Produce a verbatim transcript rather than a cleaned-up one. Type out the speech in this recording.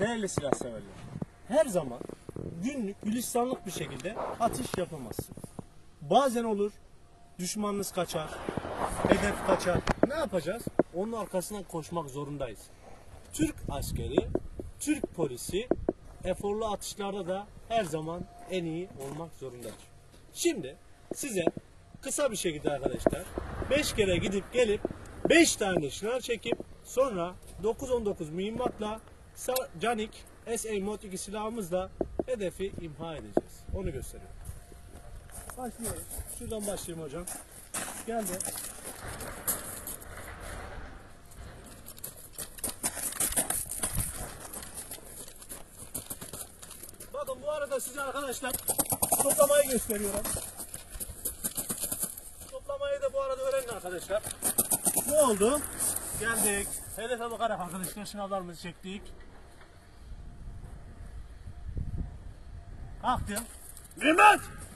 Değerli silah severler, her zaman günlük gülistanlık bir şekilde atış yapamazsın. Bazen olur, düşmanınız kaçar, hedef kaçar. Ne yapacağız? Onun arkasından koşmak zorundayız. Türk askeri, Türk polisi eforlu atışlarda da her zaman en iyi olmak zorundadır. Şimdi size kısa bir şekilde arkadaşlar beş kere gidip gelip beş tane şınav çekip sonra dokuz on dokuz mühimmatla Canik S A Mod iki silahımızla hedefi imha edeceğiz. Onu gösteriyorum. Başlıyoruz. Şuradan başlayayım hocam. Geldi. Bakın bu arada size arkadaşlar toplamayı gösteriyorum. Toplamayı da bu arada öğrenin arkadaşlar. Ne oldu? Geldik. Hedefe bakarak arkadaşlar şınavlarımızı çektik. Kalktım. Nimet!